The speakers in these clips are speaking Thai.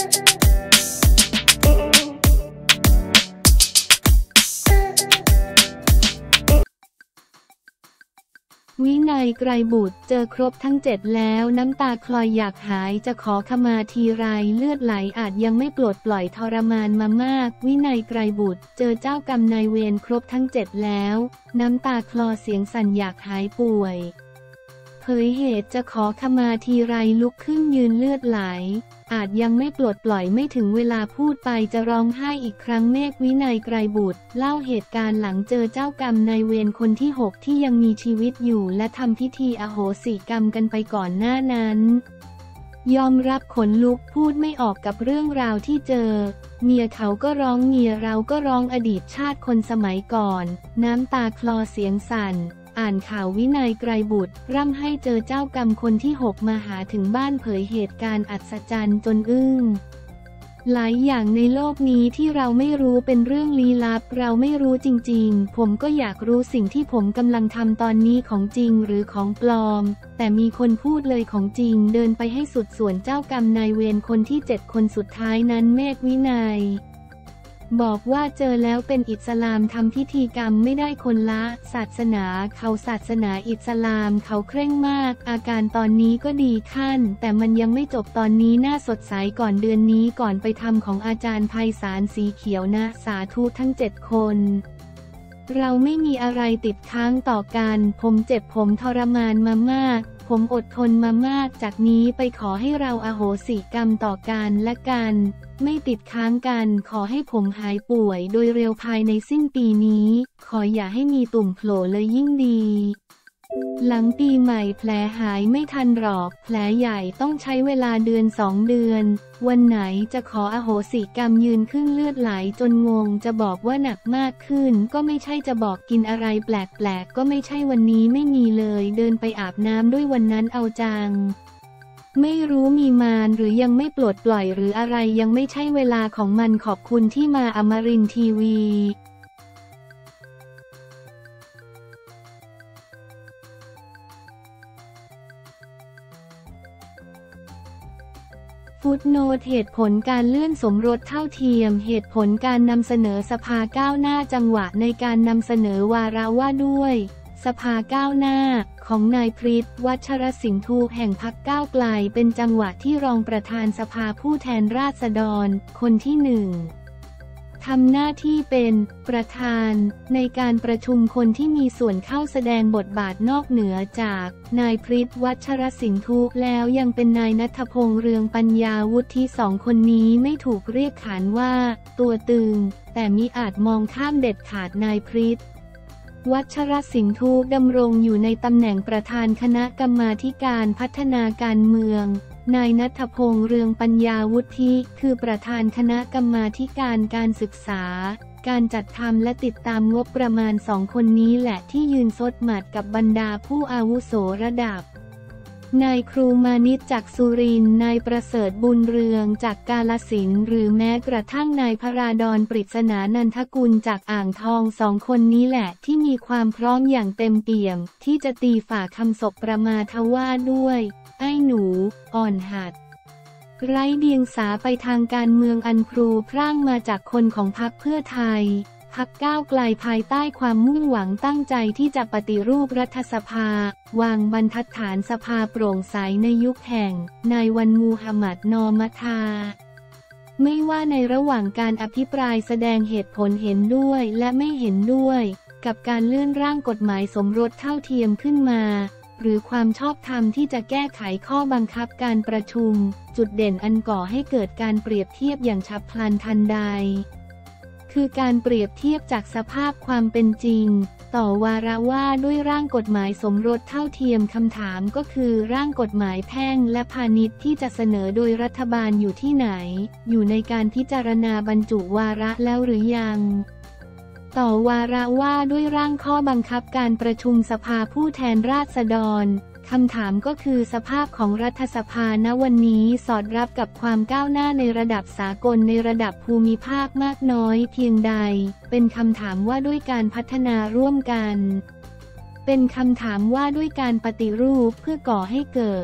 วินัย ไกรบุตรเจอครบทั้ง7แล้วน้ำตาคลอยอยากหายจะขอขมาทีไรเลือดไหลอาจยังไม่ปลดปล่อยทรมานมามากวินัย ไกรบุตรเจอเจ้ากรรมนายเวรครบทั้ง7แล้วน้ำตาคลอเสียงสั่นอยากหายป่วยเผยเหตุจะขอขมาทีไรลุกขึ้นยืนเลือดไหลอาจยังไม่ปลดปล่อยไม่ถึงเวลาพูดไปจะร้องไห้อีกครั้งเมฆวินัย ไกรบุตรเล่าเหตุการณ์หลังเจอเจ้ากรรมนายเวรคนที่6ที่ยังมีชีวิตอยู่และทำพิธีอโหสิกรรมกันไปก่อนหน้านั้นยอมรับขนลุกพูดไม่ออกกับเรื่องราวที่เจอเมียเขาก็ร้องเมียเราก็ร้องอดีตชาติคนสมัยก่อนน้ำตาคลอเสียงสั่นอ่านข่าววินัย ไกรบุตรร่ำให้เจอเจ้ากรรมคนที่6มาหาถึงบ้านเผยเหตุการณ์อัศจรรย์จนอึ้งหลายอย่างในโลกนี้ที่เราไม่รู้เป็นเรื่องลี้ลับเราไม่รู้จริงๆผมก็อยากรู้สิ่งที่ผมกำลังทำตอนนี้ของจริงหรือของปลอมแต่มีคนพูดเลยของจริงเดินไปให้สุดส่วนเจ้ากรรมนายเวรคนที่7คนสุดท้ายนั้นเมฆวินัยบอกว่าเจอแล้วเป็นอิสลามทำพิธีกรรมไม่ได้คนละศาสนาเขาศาสนาอิสลามเขาเคร่งมากอาการตอนนี้ก็ดีขั้นแต่มันยังไม่จบตอนนี้น่าสดใสก่อนเดือนนี้ก่อนไปทำของอาจารย์ไพศาลสีเขียวนะสาธุทั้ง7คนเราไม่มีอะไรติดค้างต่อกันผมเจ็บผมทรมานมามากผมอดทนมามากจากนี้ไปขอให้เราอโหสิกรรมต่อกันและกันไม่ติดค้างกันขอให้ผมหายป่วยโดยเร็วภายในสิ้นปีนี้ขออย่าให้มีตุ่มโผล่เลยยิ่งดีหลังปีใหม่แผลหายไม่ทันหรอกแผลใหญ่ต้องใช้เวลาเดือน2เดือนวันไหนจะขออโหสิกรรมยืนขึ้นเลือดไหลจนงงจะบอกว่าหนักมากขึ้นก็ไม่ใช่จะบอกกินอะไรแปลกๆก็ไม่ใช่วันนี้ไม่มีเลยเดินไปอาบน้ำด้วยวันนั้นเอาจังไม่รู้มีมารหรือยังไม่ปลดปล่อยหรืออะไรยังไม่ใช่เวลาของมันขอบคุณที่มาอมรินทร์ทีวีฟุตโนตเหตุผลการเลื่อนสมรสเท่าเทียมเหตุผลการนำเสนอสภาก้าวหน้าจังหวะในการนำเสนอวาระว่าด้วยสภาก้าวหน้าของนายพฤทธิ์ วัชรสิงห์ทูแห่งพรรคก้าวไกลเป็นจังหวะที่รองประธานสภาผู้แทนราษฎรคนที่1ทำหน้าที่เป็นประธานในการประชุมคนที่มีส่วนเข้าแสดงบทบาทนอกเหนือจากนายพฤทธิ์ วัชรสิงห์ทูแล้วยังเป็นนายณัฐพงษ์เรืองปัญญาวุฒิ2คนนี้ไม่ถูกเรียกขานว่าตัวตึงแต่มิอาจมองข้ามเด็ดขาดนายพฤทธิ์วัชรสิงห์ทูดำรงอยู่ในตำแหน่งประธานคณะกรรมาธิการพัฒนาการเมืองนายณัฐพงษ์เรืองปัญญาวุฒิคือประธานคณะกรรมาธิการการศึกษาการจัดทำและติดตามงบประมาณ2คนนี้แหละที่ยืนซดหมัดกับบรรดาผู้อาวุโสระดับนายครูมานิชจากสุรินทร์นายประเสริฐบุญเรืองจากกาฬสินธุ์หรือแม้กระทั่งนายพราดรปริศนานันทกุลจากอ่างทอง2คนนี้แหละที่มีความพร้อมอย่างเต็มเปี่ยมที่จะตีฝ่าคำศพประมาทว่าด้วยไอ้หนูอ่อนหัดไร้เดียงสาไปทางการเมืองอันครูพร่างมาจากคนของพรรคเพื่อไทยพรรคก้าวไกลภายใต้ความมุ่งหวังตั้งใจที่จะปฏิรูปรัฐสภาวางบรรทัดฐานสภาโปร่งใสในยุคแห่งนายวันมูฮัมหมัดนอมัทาไม่ว่าในระหว่างการอภิปรายแสดงเหตุผลเห็นด้วยและไม่เห็นด้วยกับการเลื่อนร่างกฎหมายสมรสเท่าเทียมขึ้นมาหรือความชอบธรรมที่จะแก้ไขข้อบังคับการประชุมจุดเด่นอันก่อให้เกิดการเปรียบเทียบอย่างฉับพลันทันใดคือการเปรียบเทียบจากสภาพความเป็นจริงต่อวาระว่าด้วยร่างกฎหมายสมรสเท่าเทียมคำถามก็คือร่างกฎหมายแพ่งและพาณิชย์ที่จะเสนอโดยรัฐบาลอยู่ที่ไหนอยู่ในการพิจารณาบรรจุวาระแล้วหรือยังต่อวาระว่าด้วยร่างข้อบังคับการประชุมสภาผู้แทนราษฎรคำถามก็คือสภาพของรัฐสภาณวันนี้สอดรับกับความก้าวหน้าในระดับสากลในระดับภูมิภาคมากน้อยเพียงใดเป็นคำถามว่าด้วยการพัฒนาร่วมกันเป็นคำถามว่าด้วยการปฏิรูปเพื่อก่อให้เกิด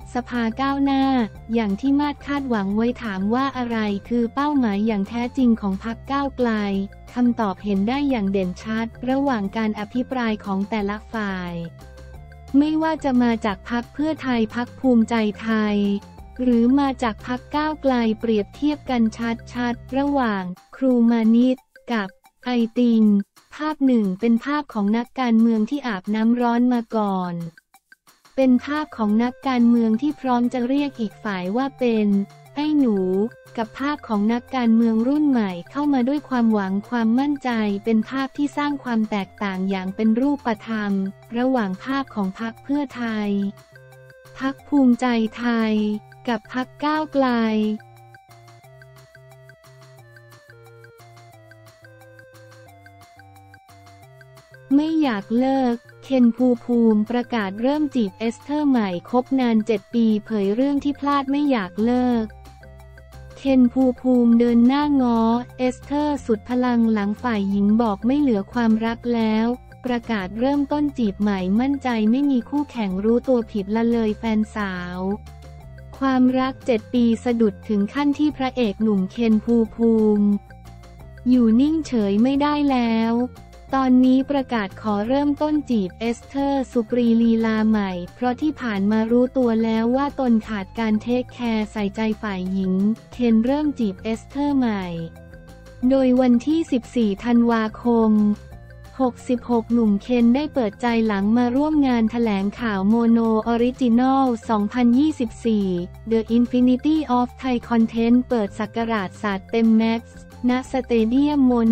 สภาก้าวหน้าอย่างที่มาดคาดหวังไว้ถามว่าอะไรคือเป้าหมายอย่างแท้จริงของพรรคก้าวไกลคำตอบเห็นได้อย่างเด่นชัดระหว่างการอภิปรายของแต่ละฝ่ายไม่ว่าจะมาจากพรรคเพื่อไทยพรรคภูมิใจไทยหรือมาจากพรรคก้าวไกลเปรียบเทียบกันชัดๆระหว่างครูมานิตกับไอติมภาพหนึ่งเป็นภาพของนักการเมืองที่อาบน้ำร้อนมาก่อนเป็นภาพของนักการเมืองที่พร้อมจะเรียกอีกฝ่ายว่าเป็นไอ้หนูกับภาพของนักการเมืองรุ่นใหม่เข้ามาด้วยความหวังความมั่นใจเป็นภาพที่สร้างความแตกต่างอย่างเป็นรูปธรรมระหว่างภาพของพรรคเพื่อไทยพรรคภูมิใจไทยกับพรรคก้าวไกลไม่อยากเลิกเคนภูมิประกาศเริ่มจีบเอสเธอร์ใหม่คบนาน7 ปีเผยเรื่องที่พลาดไม่อยากเลิกเคนภูมิเดินหน้าง้อเอสเธอร์สุดพลังหลังฝ่ายหญิงบอกไม่เหลือความรักแล้วประกาศเริ่มต้นจีบใหม่มั่นใจไม่มีคู่แข่งรู้ตัวผิดละเลยแฟนสาวความรัก7 ปีสะดุดถึงขั้นที่พระเอกหนุ่มเคนภูมิอยู่นิ่งเฉยไม่ได้แล้วตอนนี้ประกาศขอเริ่มต้นจีบเอสเธอร์สุปรีลีลาใหม่เพราะที่ผ่านมารู้ตัวแล้วว่าตนขาดการเทคแคร์ใส่ใจฝ่ายหญิงเคนเริ่มจีบเอสเธอร์ใหม่โดยวันที่14 ธันวาคม66หนุ่มเคนได้เปิดใจหลังมาร่วมงานแถลงข่าวโมโนออริจินอล 2024 The Infinity of Thai Content เปิดศักราชศาสตร์เต็มแม็กซ์ณสเตเดียมโมโน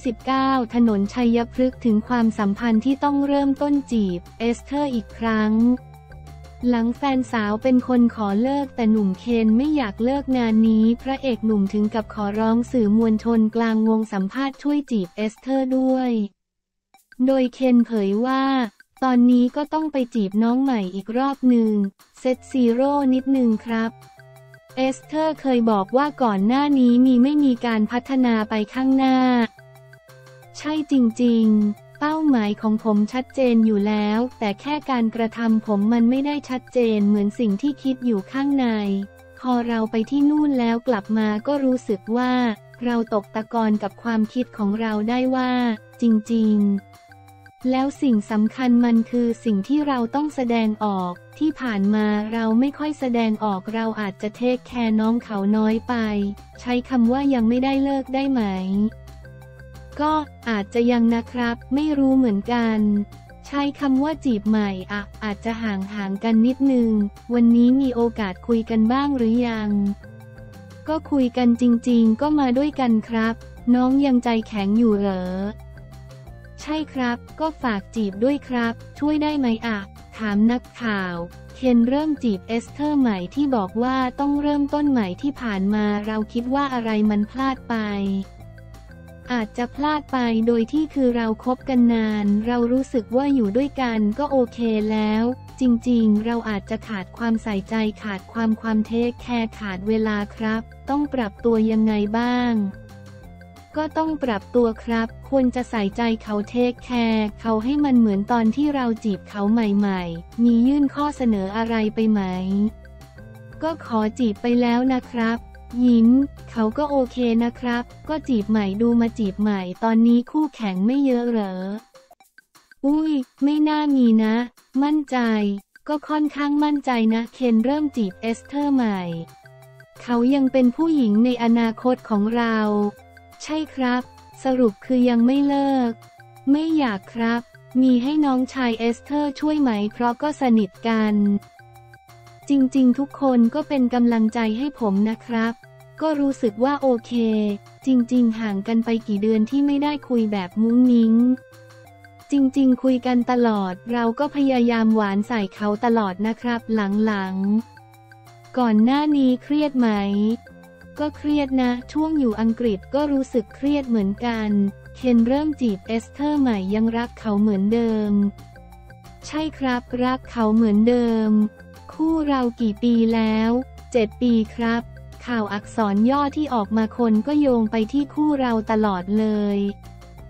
29 ถนนชัยพฤกษ์ถึงความสัมพันธ์ที่ต้องเริ่มต้นจีบเอสเธอร์อีกครั้งหลังแฟนสาวเป็นคนขอเลิกแต่หนุ่มเคนไม่อยากเลิกงานนี้พระเอกหนุ่มถึงกับขอร้องสื่อมวลชนกลางวงสัมภาษณ์ช่วยจีบเอสเธอร์ด้วยโดยเคนเผยว่าตอนนี้ก็ต้องไปจีบน้องใหม่อีกรอบหนึ่งเซตซีโร่นิดนึงครับเอสเธอร์เคยบอกว่าก่อนหน้านี้ไม่มีการพัฒนาไปข้างหน้าใช่จริงๆเป้าหมายของผมชัดเจนอยู่แล้วแต่แค่การกระทำผมมันไม่ได้ชัดเจนเหมือนสิ่งที่คิดอยู่ข้างในพอเราไปที่นู่นแล้วกลับมาก็รู้สึกว่าเราตกตะกอนกับความคิดของเราได้ว่าจริงๆแล้วสิ่งสำคัญมันคือสิ่งที่เราต้องแสดงออกที่ผ่านมาเราไม่ค่อยแสดงออกเราอาจจะเทคแคร์น้องเขาน้อยไปใช้คำว่ายังไม่ได้เลิกได้ไหมก็อาจจะยังนะครับไม่รู้เหมือนกันใช้คำว่าจีบใหม่อาจจะห่างกันนิดนึงวันนี้มีโอกาสคุยกันบ้างหรือยังก็คุยกันจริงๆก็มาด้วยกันครับน้องยังใจแข็งอยู่เหรอใช่ครับก็ฝากจีบด้วยครับช่วยได้ไหมถามนักข่าวเคนเริ่มจีบเอสเธอร์ใหม่ที่บอกว่าต้องเริ่มต้นใหม่ที่ผ่านมาเราคิดว่าอะไรมันพลาดไปอาจจะพลาดไปโดยที่คือเราคบกันนานเรารู้สึกว่าอยู่ด้วยกันก็โอเคแล้วจริงๆเราอาจจะขาดความใส่ใจขาดความเทคแคร์ขาดเวลาครับต้องปรับตัวยังไงบ้างก็ต้องปรับตัวครับควรจะใส่ใจเขาเทคแคร์เขาให้มันเหมือนตอนที่เราจีบเขาใหม่ๆมียื่นข้อเสนออะไรไปไหมก็ขอจีบไปแล้วนะครับยิ้มเขาก็โอเคนะครับก็จีบใหม่ดูมาจีบใหม่ตอนนี้คู่แข่งไม่เยอะเหรออุ้ยไม่น่ามีนะมั่นใจก็ค่อนข้างมั่นใจนะเคนเริ่มจีบเอสเธอร์ใหม่เขายังเป็นผู้หญิงในอนาคตของเราใช่ครับสรุปคือยังไม่เลิกไม่อยากครับมีให้น้องชายเอสเธอร์ช่วยไหมเพราะก็สนิทกันจริงๆทุกคนก็เป็นกำลังใจให้ผมนะครับก็รู้สึกว่าโอเคจริงๆห่างกันไปกี่เดือนที่ไม่ได้คุยแบบมุ้งมิ้งจริงๆคุยกันตลอดเราก็พยายามหวานใส่เขาตลอดนะครับหลังๆก่อนหน้านี้เครียดไหมก็เครียดนะช่วงอยู่อังกฤษก็รู้สึกเครียดเหมือนกันเคนเริ่มจีบเอสเธอร์ใหม่ยังรักเขาเหมือนเดิมใช่ครับรักเขาเหมือนเดิมคู่เรากี่ปีแล้ว7 ปีครับข่าวอักษรย่อที่ออกมาคนก็โยงไปที่คู่เราตลอดเลย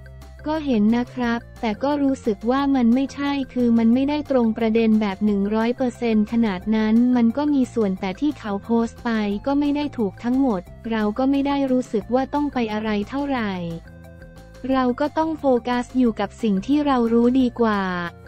ก็เห็นนะครับแต่ก็รู้สึกว่ามันไม่ใช่คือมันไม่ได้ตรงประเด็นแบบ100%ขนาดนั้นมันก็มีส่วนแต่ที่เขาโพสต์ไปก็ไม่ได้ถูกทั้งหมดเราก็ไม่ได้รู้สึกว่าต้องไปอะไรเท่าไหร่เราก็ต้องโฟกัสอยู่กับสิ่งที่เรารู้ดีกว่า